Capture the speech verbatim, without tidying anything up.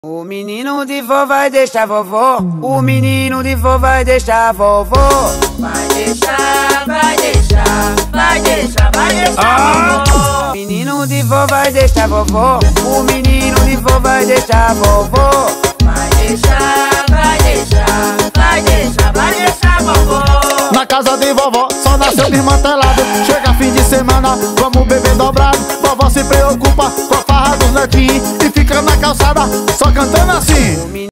O menino de vó vai deixar vovó. O menino de vó vai deixar vovó. Vai deixar, vai deixar, vai deixar, vai deixar Ah! vovó. O menino de vó vai deixar vovó. O menino de vó vai deixar vovó. Vai deixar, vai deixar, vai deixar, vai deixar vovó. Na casa de vovó só nasceu desmantelado. Chega fim de semana, vamos beber dobrado. Vovó se preocupa com a farra dos netinhos e fica na calçada só cantando assim.